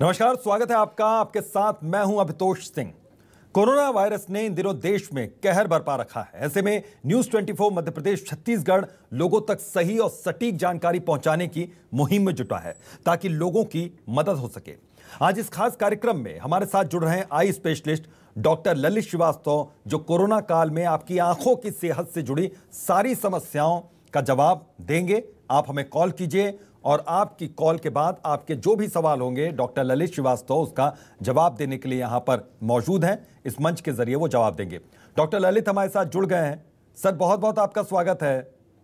नमस्कार, स्वागत है आपका। आपके साथ मैं हूं अभितोष सिंह। कोरोना वायरस ने इन दिनों देश में कहर बरपा रखा है। ऐसे में न्यूज 24 मध्य प्रदेश छत्तीसगढ़ लोगों तक सही और सटीक जानकारी पहुंचाने की मुहिम में जुटा है ताकि लोगों की मदद हो सके। आज इस खास कार्यक्रम में हमारे साथ जुड़ रहे हैं eye specialist doctor Lalit Shrivastava, जो कोरोना काल में आपकी आंखों की सेहत से जुड़ी सारी समस्याओं का जवाब देंगे। आप हमें कॉल कीजिए और आपकी कॉल के बाद आपके जो भी सवाल होंगे डॉक्टर ललित श्रीवास्तव उसका जवाब देने के लिए यहां पर मौजूद हैं। इस मंच के जरिए वो जवाब देंगे। डॉक्टर ललित हमारे साथ जुड़ गए हैं। सर, बहुत बहुत आपका स्वागत है।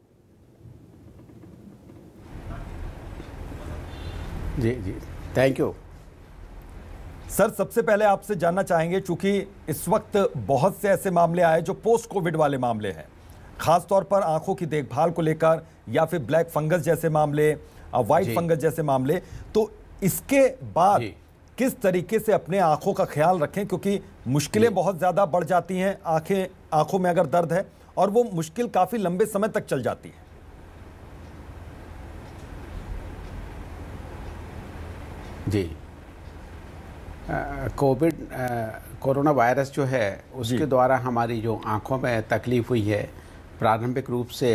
जी जी, थैंक यू सर। सबसे पहले आपसे जानना चाहेंगे, चूंकि इस वक्त बहुत से ऐसे मामले आए जो पोस्ट कोविड वाले मामले हैं, खासतौर पर आंखों की देखभाल को लेकर या फिर ब्लैक फंगस जैसे मामले, व्हाइट फंगस जैसे मामले, तो इसके बाद किस तरीके से अपने आंखों का ख्याल रखें, क्योंकि मुश्किलें बहुत ज्यादा बढ़ जाती हैं। आंखों में अगर दर्द है और वो मुश्किल काफी लंबे समय तक चल जाती है। जी, कोरोना वायरस जो है उसके द्वारा हमारी जो आंखों में तकलीफ हुई है, प्रारंभिक रूप से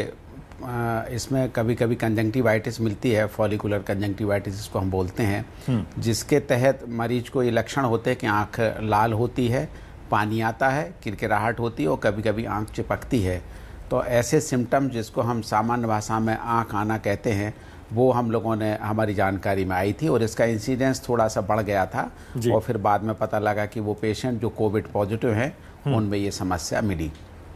इसमें कभी कभी कंजंक्टिवाइटिस मिलती है, फॉलिकुलर कंजंक्टिवाइटिस जिसको हम बोलते हैं, जिसके तहत मरीज को ये लक्षण होते हैं कि आंख लाल होती है, पानी आता है, किरकिराहट होती है और कभी कभी आंख चिपकती है। तो ऐसे सिम्टम जिसको हम सामान्य भाषा में आंख आना कहते हैं, वो हम लोगों ने हमारी जानकारी में आई थी और इसका इंसिडेंस थोड़ा सा बढ़ गया था और फिर बाद में पता लगा कि वो पेशेंट जो कोविड पॉजिटिव हैं उनमें ये समस्या मिली।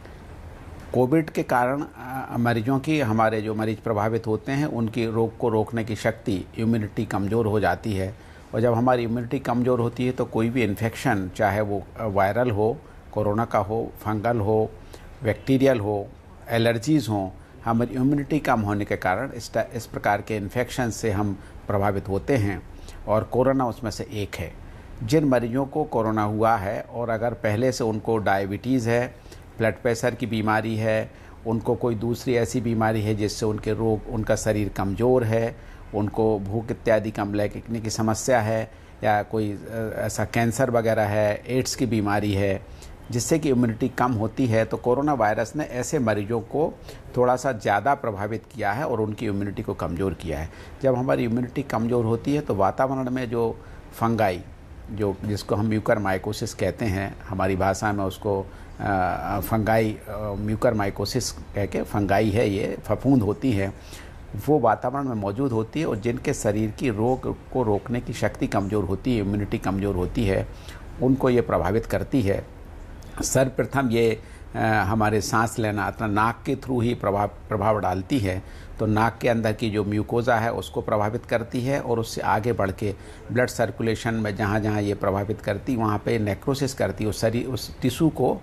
कोविड के कारण मरीजों की, हमारे जो मरीज प्रभावित होते हैं उनकी रोग को रोकने की शक्ति, इम्यूनिटी कमज़ोर हो जाती है। और जब हमारी इम्यूनिटी कमज़ोर होती है तो कोई भी इन्फेक्शन, चाहे वो वायरल हो, कोरोना का हो, फंगल हो, बैक्टीरियल हो, एलर्जीज़ हों, हमारी इम्यूनिटी कम होने के कारण इस प्रकार के इन्फेक्शन से हम प्रभावित होते हैं और कोरोना उसमें से एक है। जिन मरीजों को कोरोना हुआ है और अगर पहले से उनको डायबिटीज़ है, ब्लड प्रेशर की बीमारी है, उनको कोई दूसरी ऐसी बीमारी है जिससे उनका शरीर कमज़ोर है, उनको भूख इत्यादि कम लगने की समस्या है, या कोई ऐसा कैंसर वगैरह है, एड्स की बीमारी है जिससे कि इम्यूनिटी कम होती है, तो कोरोना वायरस ने ऐसे मरीजों को थोड़ा सा ज़्यादा प्रभावित किया है और उनकी इम्यूनिटी को कमज़ोर किया है। जब हमारी इम्यूनिटी कमज़ोर होती है तो वातावरण में जो फंगाई, जिसको हम म्यूकरमाइकोसिस कहते हैं, हमारी भाषा में उसको फंगाई, म्यूकरमाइकोसिस कह के, फंगाई है, ये फफूंद होती है, वो वातावरण में मौजूद होती है और जिनके शरीर की रोग को रोकने की शक्ति कमज़ोर होती है, इम्यूनिटी कमज़ोर होती है, उनको ये प्रभावित करती है। सर्वप्रथम ये हमारे सांस लेना अथवा नाक के थ्रू ही प्रभाव डालती है, तो नाक के अंदर की जो म्यूकोजा है उसको प्रभावित करती है और उससे आगे बढ़ के ब्लड सर्कुलेशन में जहाँ जहाँ ये प्रभावित करती, वहाँ पे नेक्रोसिस करती है, उस टिश्यू को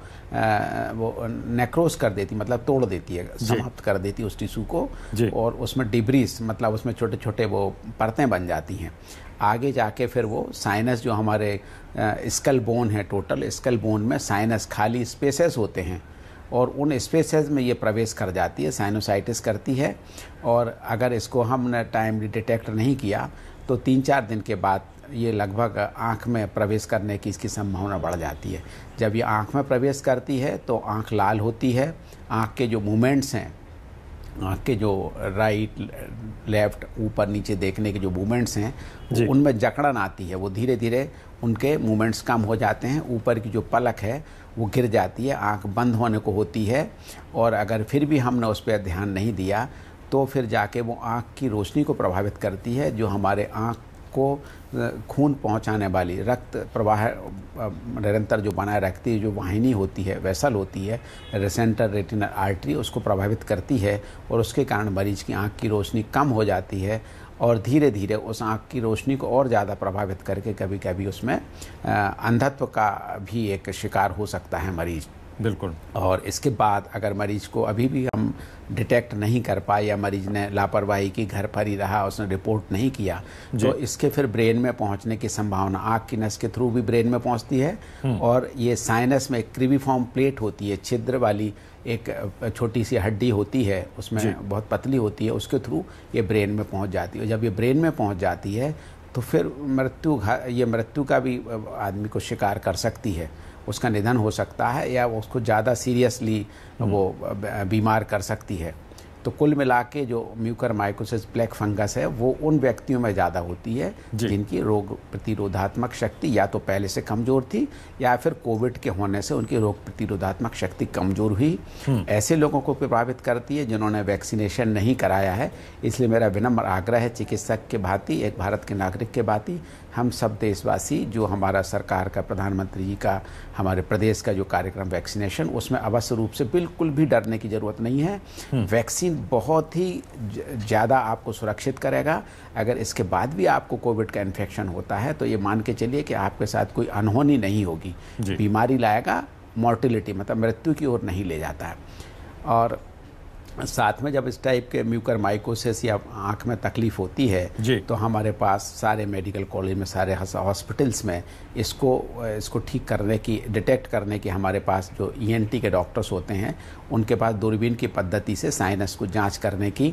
वो नेक्रोस कर देती, मतलब तोड़ देती है, समाप्त कर देती है उस टिश्यू को, और उसमें डिब्रीज, मतलब उसमें छोटे छोटे वो परतें बन जाती हैं। आगे जाके फिर वो साइनस, जो हमारे स्कल बोन है, टोटल स्कल बोन में साइनस खाली स्पेसेस होते हैं और उन स्पेसेस में ये प्रवेश कर जाती है, साइनोसाइटिस करती है। और अगर इसको हमने टाइमली डिटेक्ट नहीं किया तो 3-4 दिन के बाद ये लगभग आँख में प्रवेश करने की इसकी संभावना बढ़ जाती है। जब ये आँख में प्रवेश करती है तो आँख लाल होती है, आँख के जो मूवमेंट्स हैं, आँख के जो राइट लेफ्ट ऊपर नीचे देखने के जो मूवमेंट्स हैं उनमें जकड़न आती है, वो धीरे धीरे उनके मूवमेंट्स कम हो जाते हैं, ऊपर की जो पलक है वो गिर जाती है, आँख बंद होने को होती है। और अगर फिर भी हमने उस पर ध्यान नहीं दिया तो फिर जाके वो आँख की रोशनी को प्रभावित करती है, जो हमारे आँख को खून पहुंचाने वाली, रक्त प्रवाह निरंतर जो बनाए रखती है, जो वाहिनी होती है, वेसल होती है, सेंट्रल रेटिनल आर्टरी, उसको प्रभावित करती है और उसके कारण मरीज की आँख की रोशनी कम हो जाती है और धीरे धीरे उस आँख की रोशनी को और ज़्यादा प्रभावित करके कभी कभी उसमें अंधत्व का भी एक शिकार हो सकता है मरीज। बिल्कुल। और इसके बाद अगर मरीज को अभी भी हम डिटेक्ट नहीं कर पाए या मरीज ने लापरवाही की, घर पर ही रहा, उसने रिपोर्ट नहीं किया, तो इसके फिर ब्रेन में पहुंचने की संभावना, आँख की नस के थ्रू भी ब्रेन में पहुंचती है। और ये साइनस में एक क्रिविफॉर्म प्लेट होती है, छिद्र वाली एक छोटी सी हड्डी होती है, उसमें बहुत पतली होती है, उसके थ्रू ये ब्रेन में पहुंच जाती है। जब ये ब्रेन में पहुंच जाती है तो फिर मृत्यु का भी आदमी को शिकार कर सकती है, उसका निधन हो सकता है या उसको ज़्यादा सीरियसली वो बीमार कर सकती है। तो कुल मिला के जो म्यूकरमाइकोसिस ब्लैक फंगस है वो उन व्यक्तियों में ज़्यादा होती है जिनकी रोग प्रतिरोधात्मक शक्ति या तो पहले से कमज़ोर थी या फिर कोविड के होने से उनकी रोग प्रतिरोधात्मक शक्ति कमज़ोर हुई। ऐसे लोगों को प्रभावित करती है जिन्होंने वैक्सीनेशन नहीं कराया है। इसलिए मेरा विनम्र आग्रह है, चिकित्सक के भांति, एक भारत के नागरिक के भांति, हम सब देशवासी जो हमारा सरकार का, प्रधानमंत्री जी का, हमारे प्रदेश का जो कार्यक्रम वैक्सीनेशन, उसमें अवश्य रूप से बिल्कुल भी डरने की ज़रूरत नहीं है। वैक्सीन बहुत ही ज़्यादा आपको सुरक्षित करेगा। अगर इसके बाद भी आपको कोविड का इन्फेक्शन होता है तो ये मान के चलिए कि आपके साथ कोई अनहोनी नहीं होगी। बीमारी लाएगा, मॉर्टिलिटी मतलब मृत्यु की ओर नहीं ले जाता है। और साथ में जब इस टाइप के म्यूकरमाइकोसिस या आँख में तकलीफ होती है तो हमारे पास सारे मेडिकल कॉलेज में, सारे हॉस्पिटल्स में इसको ठीक करने की, डिटेक्ट करने की हमारे पास जो ENT के डॉक्टर्स होते हैं उनके पास दूरबीन की पद्धति से साइनस को जांच करने की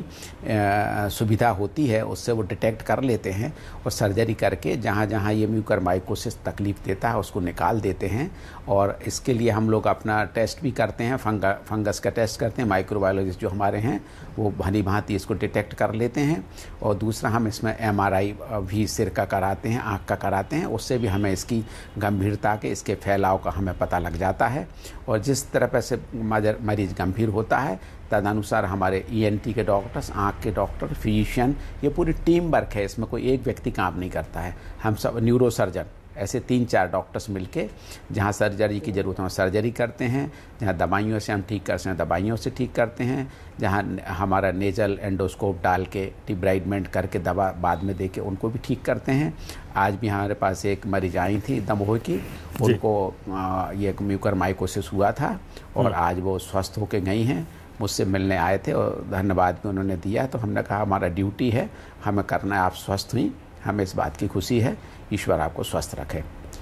सुविधा होती है। उससे वो डिटेक्ट कर लेते हैं और सर्जरी करके जहाँ जहाँ ये म्यूकरमाइकोसिस तकलीफ देता है उसको निकाल देते हैं। और इसके लिए हम लोग अपना टेस्ट भी करते हैं, फंगस का टेस्ट करते हैं। माइक्रोबायोलॉजिस्ट जो हमारे हैं वो भली भांति इसको डिटेक्ट कर लेते हैं। और दूसरा, हम इसमें MRI भी सिर का कराते हैं, आँख का कराते हैं। उससे भी हमें इसकी गंभीरता के, इसके फैलाव का हमें पता लग जाता है। और जिस तरह से मरीज गंभीर होता है तदनुसार हमारे ENT के डॉक्टर्स, आँख के डॉक्टर, फिजिशियन, ये पूरी टीम वर्क है। इसमें कोई एक व्यक्ति काम नहीं करता है। हम सब न्यूरोसर्जन, ऐसे 3-4 डॉक्टर्स मिलके जहाँ सर्जरी की ज़रूरत है सर्जरी करते हैं, जहाँ दवाइयों से हम ठीक कर सकते हैं दवाइयों से ठीक करते हैं, जहाँ हमारा नेजल एंडोस्कोप डाल के डिब्राइडमेंट करके दवा बाद में दे के उनको भी ठीक करते हैं। आज भी हमारे पास एक मरीज आई थी दमोह की, उनको ये म्यूकरमाइकोसिस हुआ था और आज वो स्वस्थ होकर गई हैं। मुझसे मिलने आए थे और धन्यवाद भी उन्होंने दिया। तो हमने कहा हमारा ड्यूटी है, हमें करना है, आप स्वस्थ हुई, हमें इस बात की खुशी है, ईश्वर आपको स्वस्थ रखे।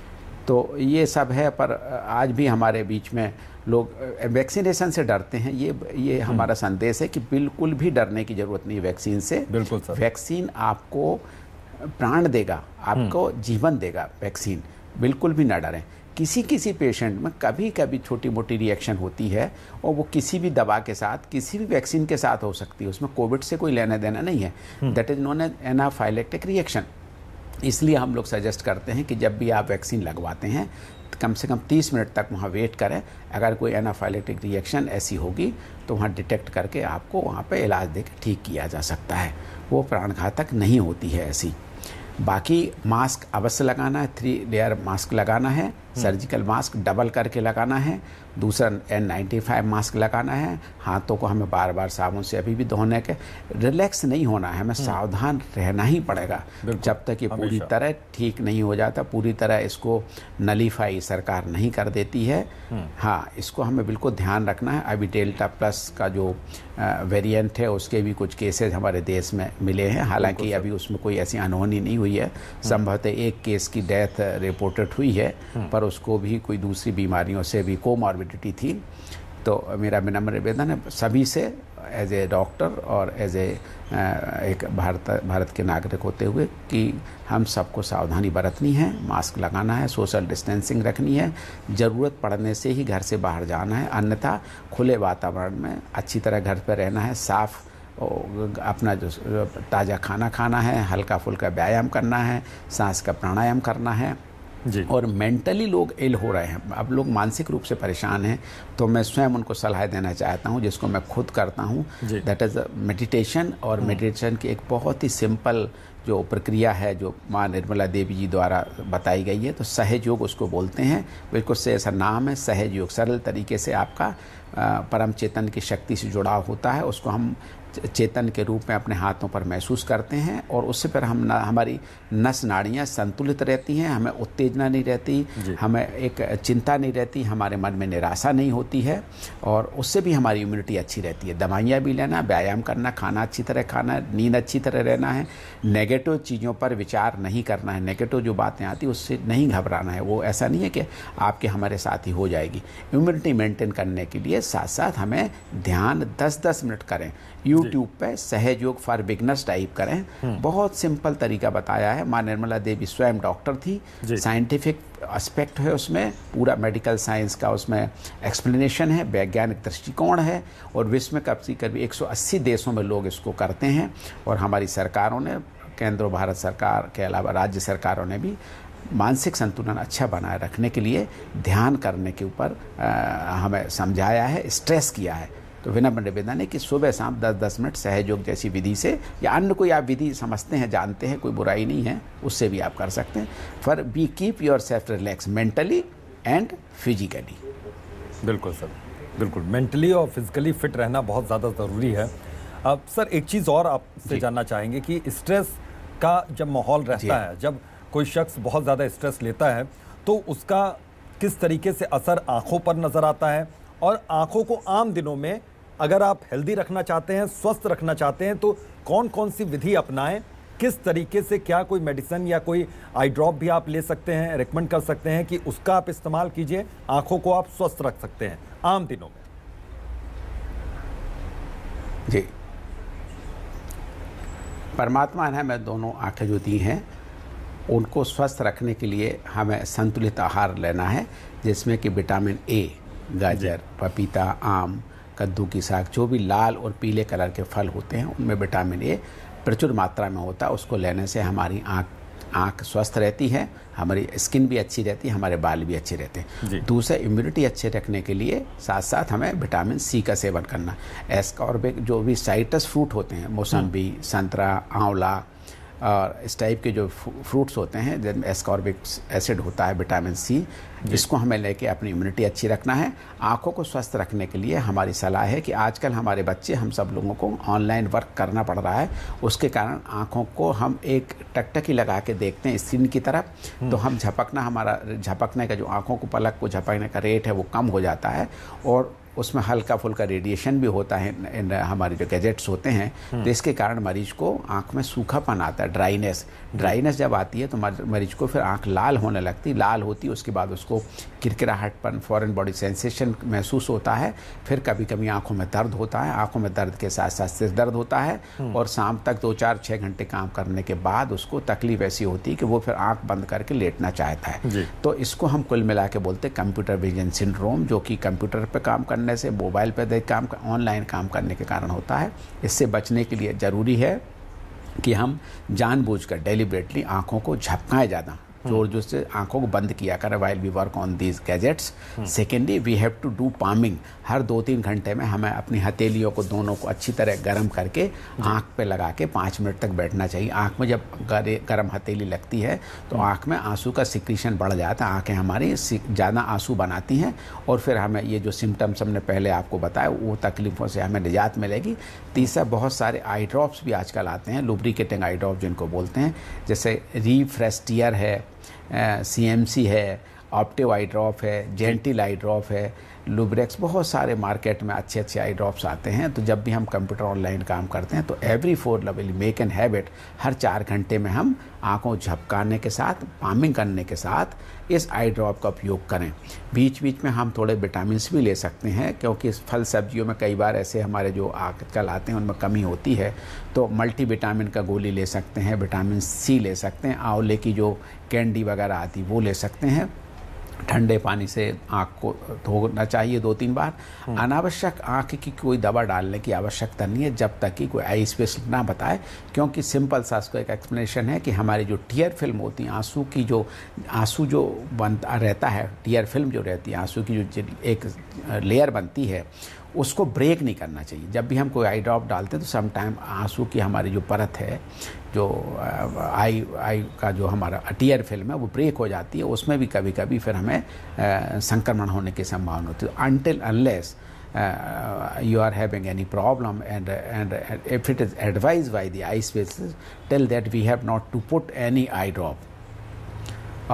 तो ये सब है। पर आज भी हमारे बीच में लोग वैक्सीनेशन से डरते हैं। ये हमारा संदेश है कि बिल्कुल भी डरने की ज़रूरत नहीं वैक्सीन से। बिल्कुल सर। वैक्सीन आपको प्राण देगा, आपको जीवन देगा। वैक्सीन बिल्कुल भी ना डरें। किसी पेशेंट में कभी कभी छोटी मोटी रिएक्शन होती है और वो किसी भी दवा के साथ, किसी भी वैक्सीन के साथ हो सकती है। उसमें कोविड से कोई लेना देना नहीं है। That is known as anaphylactic reaction. इसलिए हम लोग सजेस्ट करते हैं कि जब भी आप वैक्सीन लगवाते हैं कम से कम 30 मिनट तक वहाँ वेट करें। अगर कोई एनाफाइलेक्टिक रिएक्शन ऐसी होगी तो वहाँ डिटेक्ट करके आपको वहाँ पे इलाज देकर ठीक किया जा सकता है। वो प्राणघातक नहीं होती है ऐसी। बाकी मास्क अवश्य लगाना है, 3 लेयर मास्क लगाना है, सर्जिकल मास्क डबल करके लगाना है। दूसरा N95 मास्क लगाना है। हाथों को हमें बार बार साबुन से अभी भी धोने के, रिलैक्स नहीं होना है, हमें सावधान रहना ही पड़ेगा जब तक ये पूरी तरह ठीक नहीं हो जाता, पूरी तरह इसको नलीफाई सरकार नहीं कर देती है। हाँ, इसको हमें बिल्कुल ध्यान रखना है। अभी डेल्टा प्लस का जो वेरिएंट है उसके भी कुछ केसेज हमारे देश में मिले हैं। हालांकि अभी उसमें कोई ऐसी अनहोनी नहीं हुई है। संभवतः एक केस की डेथ रिपोर्टेड हुई है, पर उसको भी कोई दूसरी बीमारियों से भी कोमॉर्बिडिटी थी। तो मेरा विनम्र निवेदन है सभी से, एज ए डॉक्टर और एज एक भारत के नागरिक होते हुए, कि हम सबको सावधानी बरतनी है, मास्क लगाना है, सोशल डिस्टेंसिंग रखनी है, ज़रूरत पड़ने से ही घर से बाहर जाना है, अन्यथा खुले वातावरण में अच्छी तरह घर पर रहना है, साफ़ अपना जो ताज़ा खाना खाना है, हल्का फुल्का व्यायाम करना है, सांस का प्राणायाम करना है। और मेंटली लोग इल हो रहे हैं, अब लोग मानसिक रूप से परेशान हैं, तो मैं स्वयं उनको सलाह देना चाहता हूं, जिसको मैं खुद करता हूं, दैट इज़ मेडिटेशन। और मेडिटेशन की एक बहुत ही सिंपल जो प्रक्रिया है जो माँ निर्मला देवी जी द्वारा बताई गई है, तो सहज योग उसको बोलते हैं। बिल्कुल से ऐसा नाम है सहज योग। सरल तरीके से आपका परम चेतन की शक्ति से जुड़ाव होता है, उसको हम चेतन के रूप में अपने हाथों पर महसूस करते हैं और उससे फिर हमारी नस नाड़ियाँ संतुलित रहती हैं, हमें उत्तेजना नहीं रहती, हमें एक चिंता नहीं रहती, हमारे मन में निराशा नहीं होती है और उससे भी हमारी इम्यूनिटी अच्छी रहती है। दवाइयाँ भी लेना, व्यायाम करना, खाना अच्छी तरह खाना, नींद अच्छी तरह रहना है, नेगेटिव चीज़ों पर विचार नहीं करना है, नेगेटिव जो बातें आती उससे नहीं घबराना है। वो ऐसा नहीं है कि आपके हमारे साथ ही हो जाएगी। इम्यूनिटी मेंटेन करने के लिए साथ साथ हमें ध्यान 10-10 मिनट करें। YouTube पे सहयोग फॉर बिगनर्स टाइप करें, बहुत सिंपल तरीका बताया है। माँ निर्मला देवी स्वयं डॉक्टर थी, साइंटिफिक एस्पेक्ट है उसमें, पूरा मेडिकल साइंस का उसमें एक्सप्लेनेशन है, वैज्ञानिक दृष्टिकोण है, और विश्व में करीब 180 देशों में लोग इसको करते हैं। और हमारी सरकारों ने, केंद्र भारत सरकार के अलावा राज्य सरकारों ने भी मानसिक संतुलन अच्छा बनाए रखने के लिए ध्यान करने के ऊपर हमें समझाया है, स्ट्रेस किया है। तो विनम्र निवेदन है कि सुबह शाम 10-10 मिनट सहयोग जैसी विधि से, या अन्य कोई आप विधि समझते हैं, जानते हैं, कोई बुराई नहीं है, उससे भी आप कर सकते हैं। For be keep your self relax mentally and physically. बिल्कुल सर, बिल्कुल मेंटली और फिजिकली फिट रहना बहुत ज़्यादा ज़रूरी है। अब सर एक चीज़ और आपसे जानना चाहेंगे कि स्ट्रेस का जब माहौल रहता है, जब कोई शख्स बहुत ज़्यादा स्ट्रेस लेता है, तो उसका किस तरीके से असर आँखों पर नज़र आता है, और आँखों को आम दिनों में अगर आप हेल्दी रखना चाहते हैं, स्वस्थ रखना चाहते हैं, तो कौन कौन सी विधि अपनाएं, किस तरीके से, क्या कोई मेडिसिन या कोई आई ड्रॉप भी आप ले सकते हैं, रेकमेंड कर सकते हैं कि उसका आप इस्तेमाल कीजिए, आँखों को आप स्वस्थ रख सकते हैं आम दिनों में? जी, परमात्मा ने हमें दोनों आंखें जो दी हैं, उनको स्वस्थ रखने के लिए हमें संतुलित आहार लेना है, जिसमें कि विटामिन ए, गाजर, पपीता, आम, कद्दू की साग, जो भी लाल और पीले कलर के फल होते हैं उनमें विटामिन ए प्रचुर मात्रा में होता है। उसको लेने से हमारी आँख स्वस्थ रहती है, हमारी स्किन भी अच्छी रहती है, हमारे बाल भी अच्छे रहते हैं। दूसरा, इम्यूनिटी अच्छे रखने के लिए साथ साथ हमें विटामिन सी का सेवन करना। एस्कॉर्बिक जो भी साइट्रस फ्रूट होते हैं, मौसम्बी, संतरा, आंवला और इस टाइप के जो फ्रूट्स होते हैं जिनमें एस्कॉर्बिक एसिड होता है, विटामिन सी, इसको हमें लेके अपनी इम्यूनिटी अच्छी रखना है। आँखों को स्वस्थ रखने के लिए हमारी सलाह है कि आजकल हमारे बच्चे, हम सब लोगों को ऑनलाइन वर्क करना पड़ रहा है, उसके कारण आँखों को हम एक टकटकी लगा के देखते हैं स्क्रीन की तरफ, तो हम झपकने का जो आँखों को, पलक को झपकने का रेट है वो कम हो जाता है, और उसमें हल्का फुल्का रेडिएशन भी होता है इन हमारे जो गैजेट्स होते हैं, तो इसके कारण मरीज को आंख में सूखापन आता है, ड्राइनेस जब आती है तो मरीज को फिर आंख लाल होने लगती, लाल होती है, उसके बाद उसको किरकिराहटपन, फॉरेन बॉडी सेंसेशन महसूस होता है। फिर कभी कभी आंखों में दर्द होता है, आंखों में दर्द के साथ साथ सिर दर्द होता है, और शाम तक 2-4-6 घंटे काम करने के बाद उसको तकलीफ ऐसी होती है कि वो फिर आंख बंद करके लेटना चाहता है। तो इसको हम कुल मिला के बोलते हैं कंप्यूटर विजन सिंड्रोम, जो कि कंप्यूटर पर काम करने से, मोबाइल पर ऑनलाइन काम करने के कारण होता है। इससे बचने के लिए ज़रूरी है कि हम जानबूझकर डेलिबरेटली आंखों को झपकाएं ज़्यादा, जोर जोर से आंखों को बंद किया करें while we work on these gadgets. Secondly, we have to do palming. हर 2-3 घंटे में हमें अपनी हथेलियों को दोनों को अच्छी तरह गर्म करके आंख पे लगा के 5 मिनट तक बैठना चाहिए। आंख में जब गर्म हथेली लगती है तो आंख में आंसू का सिक्रीशन बढ़ जाता है, आंखें हमारी ज़्यादा आंसू बनाती हैं, और फिर हमें ये जो सिम्टम्स हमने पहले आपको बताया वो तकलीफ़ों से हमें निजात मिलेगी। तीसरा, बहुत सारे आई ड्रॉप्स भी आजकल आते हैं, लुब्रिकेटिंग आई ड्रॉप जिनको बोलते हैं, जैसे रिफ्रेस्टियर है, CMC है, ऑप्टिव आई ड्रॉप है, जेंटिल आई ड्रॉप है, लुब्रेक्स, बहुत सारे मार्केट में अच्छे अच्छे आई ड्रॉप्स आते हैं। तो जब भी हम कंप्यूटर ऑनलाइन काम करते हैं तो every 4 level make an habit, हर 4 घंटे में हम आंखों झपकाने के साथ, पामिंग करने के साथ इस आई ड्रॉप का उपयोग करें। बीच बीच में हम थोड़े विटामिन भी ले सकते हैं, क्योंकि फल सब्जियों में कई बार ऐसे हमारे जो आजकल आते हैं उनमें कमी होती है, तो मल्टी विटामिन का गोली ले सकते हैं, विटामिन C ले सकते हैं, आंवले की जो कैंडी वगैरह आती वो ले सकते हैं। ठंडे पानी से आँख को धोना चाहिए 2-3 बार। अनावश्यक आँख की कोई दवा डालने की आवश्यकता नहीं है जब तक कि कोई आई स्पेशलिस्ट ना बताए, क्योंकि सिंपल सा उसको एक एक्सप्लेनेशन है कि हमारी जो टीयर फिल्म होती है, आंसू जो बनता रहता है, टीयर फिल्म जो रहती है, आंसू की जो एक लेयर बनती है, उसको ब्रेक नहीं करना चाहिए। जब भी हम कोई आई ड्रॉप डालते हैं तो सम टाइम आंसू की हमारी जो परत है, जो आई का जो हमारा टीयर फिल्म है, वो ब्रेक हो जाती है, उसमें भी कभी कभी फिर हमें संक्रमण होने की संभावना होती है। Until unless you are having any problem and if it is advised by the eye specialist, tell that we have not to put any eye drop। और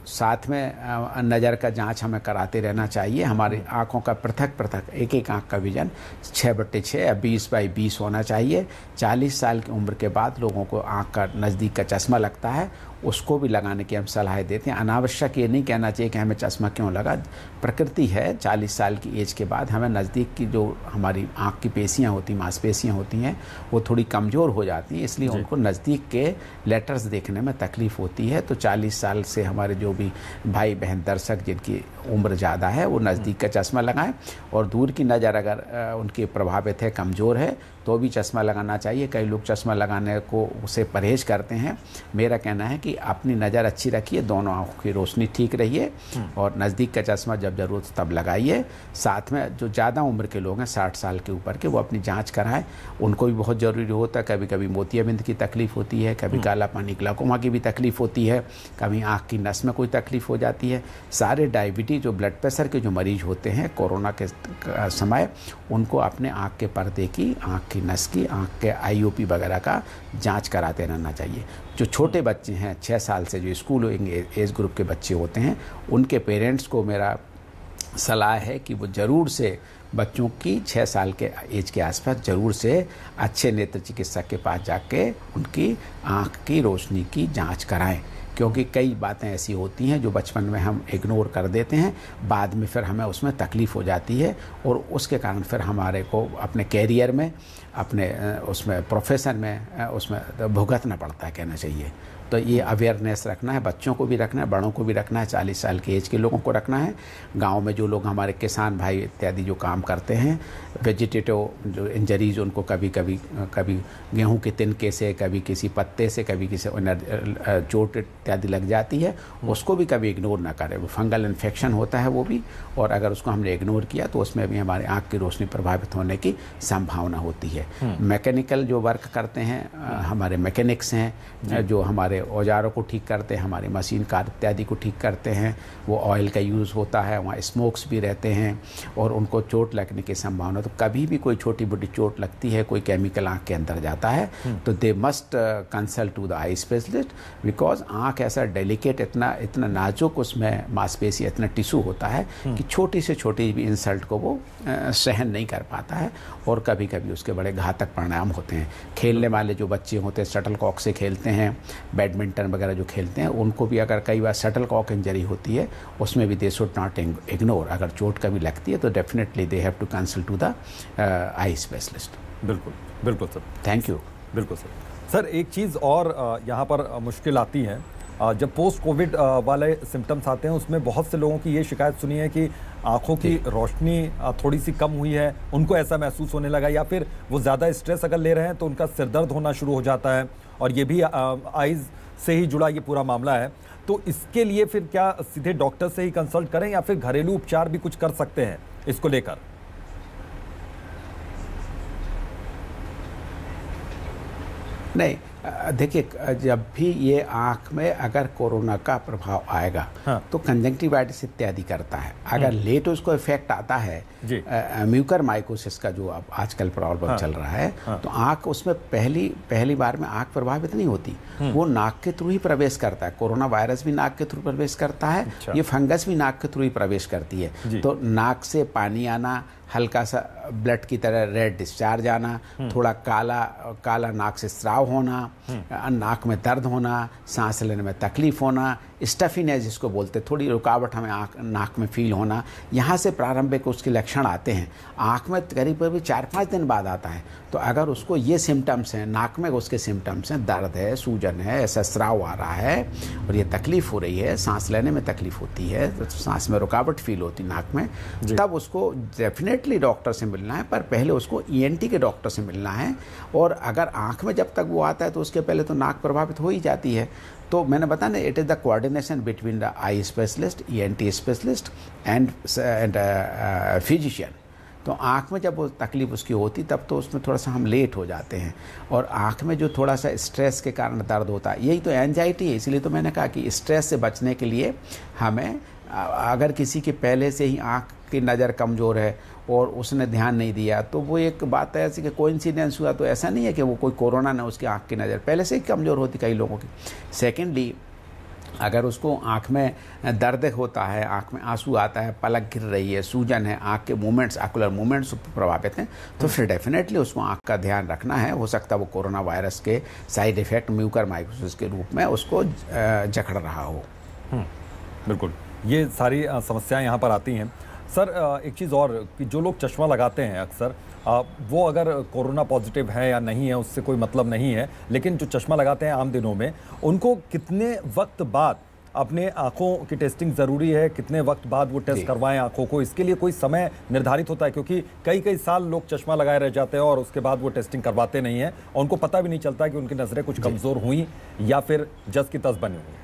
साथ में नज़र का जांच हमें कराते रहना चाहिए। हमारी आँखों का पृथक पृथक एक एक आँख का विजन 6/6 या 20/20 होना चाहिए। 40 साल की उम्र के बाद लोगों को आँख का नज़दीक का चश्मा लगता है, उसको भी लगाने की हम सलाह देते हैं। अनावश्यक ये नहीं कहना चाहिए कि हमें चश्मा क्यों लगा। प्रकृति है 40 साल की एज के बाद हमें नज़दीक की जो हमारी आँख की पेशियाँ होती, मांसपेशियाँ होती हैं, वो थोड़ी कमज़ोर हो जाती हैं, इसलिए उनको नज़दीक के लेटर्स देखने में तकलीफ़ होती है। तो 40 साल से हमारे जो भी भाई बहन दर्शक जिनकी उम्र ज़्यादा है वो नज़दीक का चश्मा लगाएं, और दूर की नज़र अगर उनकी प्रभावित है, कमज़ोर है, तो भी चश्मा लगाना चाहिए। कई लोग चश्मा लगाने को उसे परहेज करते हैं। मेरा कहना है कि अपनी नज़र अच्छी रखिए, दोनों आँखों की रोशनी ठीक रहिए, और नज़दीक का चश्मा जब ज़रूरत तब लगाइए। साथ में जो ज़्यादा उम्र के लोग हैं 60 साल के ऊपर के, वो अपनी जांच कराएं, उनको भी बहुत ज़रूरी होता है। कभी कभी मोतियाबिंद की तकलीफ़ होती है, कभी काला पानी ग्लाकोमा की भी तकलीफ़ होती है, कभी आँख की नस में कोई तकलीफ़ हो जाती है। सारे डायबिटीज़ जो ब्लड प्रेशर के जो मरीज़ होते हैं कोरोना के समय, उनको अपने आँख के पर्दे की, आँख की नस की, आँख के IOP वगैरह का जांच कराते रहना चाहिए। जो छोटे बच्चे हैं 6 साल से, जो स्कूल एज ग्रुप के बच्चे होते हैं, उनके पेरेंट्स को मेरा सलाह है कि वो ज़रूर से बच्चों की 6 साल के एज के आसपास ज़रूर से अच्छे नेत्र चिकित्सक के पास जाके उनकी आँख की रोशनी की जांच कराएं, क्योंकि कई बातें ऐसी होती हैं जो बचपन में हम इग्नोर कर देते हैं, बाद में फिर हमें उसमें तकलीफ़ हो जाती है, और उसके कारण फिर हमारे को अपने कैरियर में, अपने उसमें प्रोफेशन में उसमें भुगतना पड़ता है, कहना चाहिए। तो ये अवेयरनेस रखना है, बच्चों को भी रखना है, बड़ों को भी रखना है, 40 साल की एज के लोगों को रखना है। गांव में जो लोग हमारे किसान भाई इत्यादि जो काम करते हैं, वेजिटेटिव जो इंजरीज उनको कभी गेहूं के तिनके से, कभी किसी पत्ते से, कभी किसी चोट इत्यादि लग जाती है, उसको भी कभी इग्नोर ना करें। वो फंगल इन्फेक्शन होता है वो भी, और अगर उसको हमने इग्नोर किया तो उसमें भी हमारे आँख की रोशनी प्रभावित होने की संभावना होती है। मैकेनिकल जो वर्क करते हैं, हमारे मैकेनिक्स हैं जो हमारे औजारों को ठीक करते हैं, हमारी मशीन कार इत्यादि को ठीक करते हैं, वो ऑयल का यूज़ होता है, वहाँ स्मोक्स भी रहते हैं, और उनको चोट लगने की संभावना, तो कभी भी कोई छोटी मोटी चोट लगती है, कोई केमिकल आँख के अंदर जाता है, तो they must consult to the eye specialist, because आँख ऐसा डेलिकेट, इतना नाजुक उसमें मांसपेशी, इतना टिश्यू होता है कि छोटी से छोटी भी इंसल्ट को वो सहन नहीं कर पाता है, और कभी कभी उसके बड़े घातक परिणाम होते हैं। खेलने वाले जो बच्चे होते हैं, शटल कॉक से खेलते हैं, बैडमिंटन वगैरह जो खेलते हैं, उनको भी अगर कई बार शटल कॉक इंजरी होती है, उसमें भी दे शुड नॉट इग्नोर। अगर चोट कभी लगती है तो definitely they have to consult to the eye specialist. बिल्कुल बिल्कुल सर, थैंक यू। बिल्कुल सर। सर एक चीज़ और यहाँ पर मुश्किल आती है, जब पोस्ट कोविड वाले सिम्टम्स आते हैं, उसमें बहुत से लोगों की ये शिकायत सुनी है कि आंखों की रोशनी थोड़ी सी कम हुई है, उनको ऐसा महसूस होने लगा, या फिर वो ज़्यादा स्ट्रेस अगर ले रहे हैं तो उनका सिर दर्द होना शुरू हो जाता है, और ये भी आइज़ से ही जुड़ा ये पूरा मामला है। तो इसके लिए फिर क्या सीधे डॉक्टर से ही कंसल्ट करें, या फिर घरेलू उपचार भी कुछ कर सकते हैं इसको लेकर? नहीं, देखिए, जब भी ये आँख में अगर कोरोना का प्रभाव आएगा, हाँ, तो कंजंक्टिवाइटिस इत्यादि करता है। अगर लेट उसको इफेक्ट आता है, म्यूकर माइकोसिस का जो अब आजकल प्रॉब्लम चल रहा है, तो आँख उसमें पहली बार में आँख प्रभावित नहीं होती, वो नाक के थ्रू ही प्रवेश करता है। कोरोना वायरस भी नाक के थ्रू प्रवेश करता है, ये फंगस भी नाक के थ्रू ही प्रवेश करती है। तो नाक से पानी आना, हल्का सा ब्लड की तरह रेड डिस्चार्ज आना, थोड़ा काला नाक से स्राव होना, नाक में दर्द होना, सांस लेने में तकलीफ होना, स्टफीनेस जिसको बोलते हैं, थोड़ी रुकावट हमें नाक में फील होना, यहाँ से प्रारंभिक उसके लक्षण आते हैं। आँख में करीब 4-5 दिन बाद आता है। तो अगर उसको ये सिम्टम्स हैं, नाक में उसके सिम्टम्स हैं, दर्द है, सूजन है, ऐसा स्राव आ रहा है, और ये तकलीफ हो रही है, सांस लेने में तकलीफ होती है, तो सांस में रुकावट फील होती नाक में, तब उसको डेफिनेटली डॉक्टर से मिलना है, पर पहले उसको ENT के डॉक्टर से मिलना है। और अगर आँख में जब तक वो आता है तो उसके पहले तो नाक प्रभावित हो ही जाती है। तो मैंने बताया ना, it is the coordination between the eye specialist, ENT specialist and physician. तो आँख में जब वो तकलीफ उसकी होती तब तो उसमें थोड़ा सा हम लेट हो जाते हैं, और आँख में जो थोड़ा सा स्ट्रेस के कारण दर्द होता है, यही तो एंजाइटी है। इसलिए तो मैंने कहा कि स्ट्रेस से बचने के लिए हमें, अगर किसी के पहले से ही आँख की नज़र कमज़ोर है और उसने ध्यान नहीं दिया, तो वो एक बात है ऐसी कि कोइंसिडेंस हुआ, तो ऐसा नहीं है कि वो कोई कोरोना ने उसकी आँख की नज़र पहले से ही कमज़ोर होती कई लोगों की। सेकेंडली, अगर उसको आँख में दर्द होता है, आँख में आंसू आता है, पलक गिर रही है, सूजन है, आँख के मूवमेंट्स, आकुलर मूवमेंट्स प्रभावित हैं, तो फिर डेफिनेटली उसको आँख का ध्यान रखना है। हो सकता है वो कोरोना वायरस के साइड इफेक्ट म्यूकरमाइकोसिस के रूप में उसको जकड़ रहा हो। बिल्कुल, ये सारी समस्याएं यहाँ पर आती हैं। सर एक चीज़ और कि जो लोग चश्मा लगाते हैं अक्सर, वो अगर कोरोना पॉजिटिव है या नहीं है उससे कोई मतलब नहीं है, लेकिन जो चश्मा लगाते हैं आम दिनों में, उनको कितने वक्त बाद अपने आँखों की टेस्टिंग ज़रूरी है, कितने वक्त बाद वो टेस्ट करवाएं आँखों को? इसके लिए कोई समय निर्धारित होता है? क्योंकि कई साल लोग चश्मा लगाए रह जाते हैं और उसके बाद वो टेस्टिंग करवाते नहीं हैं और उनको पता भी नहीं चलता कि उनकी नज़रें कुछ कमज़ोर हुई या फिर जस की तस बनी हुई।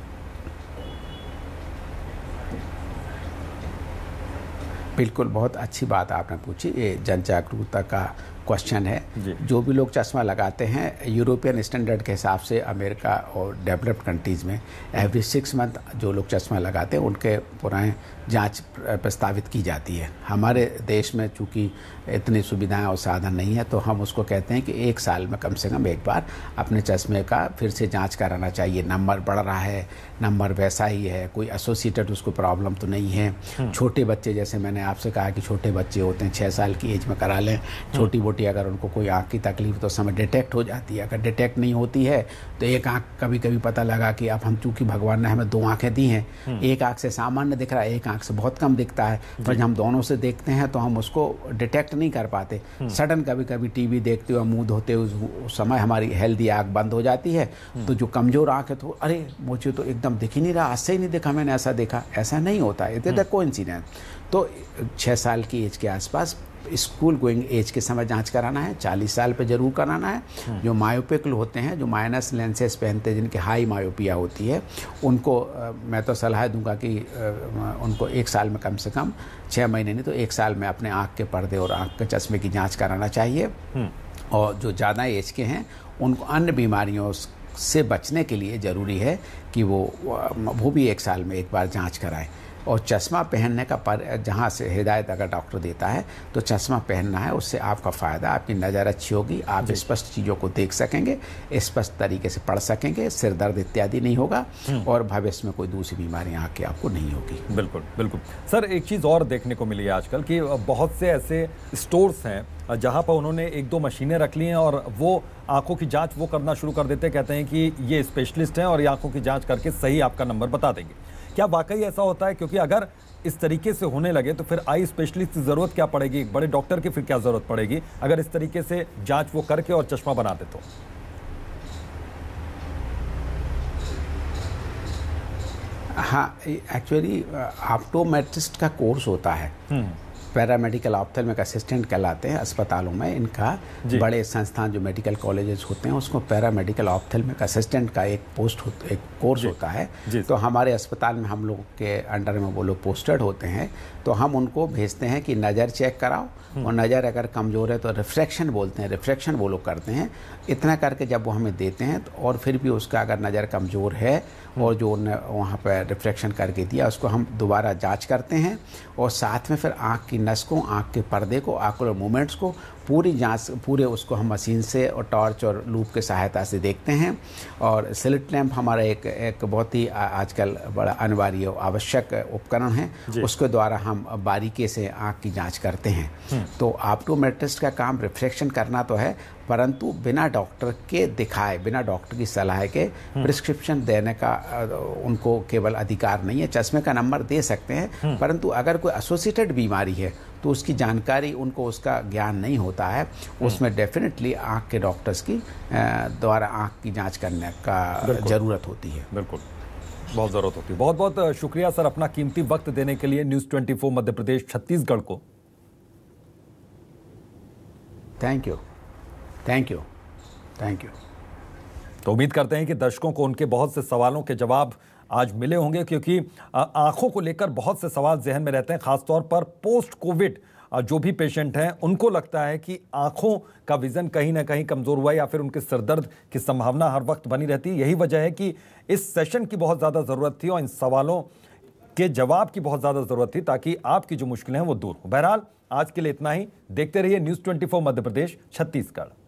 बिल्कुल, बहुत अच्छी बात आपने पूछी। ये जन जागरूकता का क्वेश्चन है। जो भी लोग चश्मा लगाते हैं, यूरोपियन स्टैंडर्ड के हिसाब से अमेरिका और डेवलप्ड कंट्रीज़ में एवरी 6 मंथ जो लोग चश्मा लगाते हैं उनके पुराने जांच प्रस्तावित की जाती है। हमारे देश में चूँकि इतनी सुविधाएं और साधन नहीं है, तो हम उसको कहते हैं कि 1 साल में कम से कम एक बार अपने चश्मे का फिर से जांच कराना चाहिए। नंबर बढ़ रहा है, नंबर वैसा ही है, कोई एसोसिएटेड उसको प्रॉब्लम तो नहीं है। छोटे बच्चे, जैसे मैंने आपसे कहा कि छोटे बच्चे होते हैं, 6 साल की एज में करा लें। छोटी मोटी अगर उनको कोई आँख की तकलीफ तो समय डिटेक्ट हो जाती है। अगर डिटेक्ट नहीं होती है तो एक आँख कभी कभी पता लगा कि अब हम, चूँकि भगवान ने हमें 2 आँखें दी हैं, एक आँख से सामान्य दिख रहा है, एक आँख से बहुत कम दिखता है, पर जब हम दोनों से देखते हैं तो हम उसको डिटेक्ट नहीं कर पाते। सडन कभी कभी टीवी देखते हुए, मुंह धोते हुए उस समय हमारी हेल्दी आँख बंद हो जाती है। तो जो कमज़ोर आँख है तो अरे मुझे तो एकदम दिख ही नहीं रहा, आज से ही नहीं दिखा, मैंने ऐसा देखा। ऐसा नहीं होता है, इट इज द कोइंसिडेंस। तो 6 साल की एज के आसपास स्कूल गोइंग एज के समय जांच कराना है। 40 साल पे जरूर कराना है। जो मायोपिक होते हैं, जो माइनस लेंसेज पहनते हैं, जिनकी हाई मायोपिया होती है, उनको मैं तो सलाह दूंगा कि उनको 1 साल में कम से कम 6 महीने नहीं तो 1 साल में अपने आँख के पर्दे और आँख के चश्मे की जाँच कराना चाहिए। और जो ज़्यादा एज के हैं उनको अन्य बीमारियों से बचने के लिए ज़रूरी है कि वो भी 1 साल में एक बार जाँच कराएं। और चश्मा पहनने का जहाँ से हिदायत अगर डॉक्टर देता है तो चश्मा पहनना है, उससे आपका फ़ायदा, आपकी नज़र अच्छी होगी, आप स्पष्ट चीज़ों को देख सकेंगे, स्पष्ट तरीके से पढ़ सकेंगे, सिर दर्द इत्यादि नहीं होगा और भविष्य में कोई दूसरी बीमारियाँ आके आपको नहीं होगी। बिल्कुल बिल्कुल। सर एक चीज़ और देखने को मिली है आजकल कि बहुत से ऐसे स्टोर्स हैं जहाँ पर उन्होंने 1-2 मशीनें रख ली हैं और वो आंखों की जांच वो करना शुरू कर देते हैं, कहते हैं कि ये स्पेशलिस्ट हैं और ये आंखों की जांच करके सही आपका नंबर बता देंगे। क्या वाकई ऐसा होता है? क्योंकि अगर इस तरीके से होने लगे तो फिर आई स्पेशलिस्ट की ज़रूरत क्या पड़ेगी, एक बड़े डॉक्टर की फिर क्या ज़रूरत पड़ेगी अगर इस तरीके से जांच वो करके और चश्मा बना दे तो? हाँ, एक्चुअली ऑप्टोमेट्रिस्ट का कोर्स होता है। पैरामेडिकल ऑप्थेल्मिक असिस्टेंट कहलाते हैं अस्पतालों में। इनका बड़े संस्थान जो मेडिकल कॉलेजेस होते हैं उसको पैरामेडिकल ऑप्थेल्मिक असिस्टेंट का एक कोर्स होता है। तो हमारे अस्पताल में हम लोग के अंडर में वो लोग पोस्टेड होते हैं, तो हम उनको भेजते हैं कि नज़र चेक कराओ, और नज़र अगर कमज़ोर है तो रिफ्रैक्शन बोलते हैं, रिफ्रैक्शन वो लोग करते हैं। इतना करके जब वो हमें देते हैं तो और फिर भी उसका अगर नज़र कमज़ोर है और जो वहाँ पर रिफ्रैक्शन करके दिया उसको हम दोबारा जांच करते हैं और साथ में फिर आँख की नस को, आँख के पर्दे को, आकुलर मूवमेंट्स को पूरी जांच, पूरे उसको हम मशीन से और टॉर्च और लूप के सहायता से देखते हैं। और स्लिट लैंप हमारा एक बहुत ही आजकल बड़ा अनिवार्य आवश्यक उपकरण है, उसके द्वारा हम बारीकी से आँख की जांच करते हैं। तो ऑप्टोमेट्रिस्ट का काम रिफ्रैक्शन करना तो है, परंतु बिना डॉक्टर के दिखाए, बिना डॉक्टर की सलाह के प्रिस्क्रिप्शन देने का उनको केवल अधिकार नहीं है। चश्मे का नंबर दे सकते हैं, परंतु अगर कोई एसोसिएटेड बीमारी है तो उसकी जानकारी, उनको उसका ज्ञान नहीं होता है, उसमें डेफिनेटली आँख के डॉक्टर्स की द्वारा आँख की जांच करने का ज़रूरत होती है। बिल्कुल, बहुत ज़रूरत होती है। बहुत बहुत शुक्रिया सर अपना कीमती वक्त देने के लिए न्यूज़ 24 मध्य प्रदेश छत्तीसगढ़ को। Thank you, thank you, thank you. तो उम्मीद करते हैं कि दर्शकों को उनके बहुत से सवालों के जवाब आज मिले होंगे, क्योंकि आंखों को लेकर बहुत से सवाल जहन में रहते हैं। खासतौर पर पोस्ट कोविड जो भी पेशेंट हैं उनको लगता है कि आंखों का विजन कहीं ना कहीं कमज़ोर हुआ या फिर उनके सिरदर्द की संभावना हर वक्त बनी रहती है। यही वजह है कि इस सेशन की बहुत ज़्यादा ज़रूरत थी और इन सवालों के जवाब की बहुत ज़्यादा ज़रूरत थी, ताकि आपकी जो मुश्किलें हैं वो दूर हो। बहरहाल आज के लिए इतना ही। देखते रहिए न्यूज़ 24 मध्य प्रदेश छत्तीसगढ़।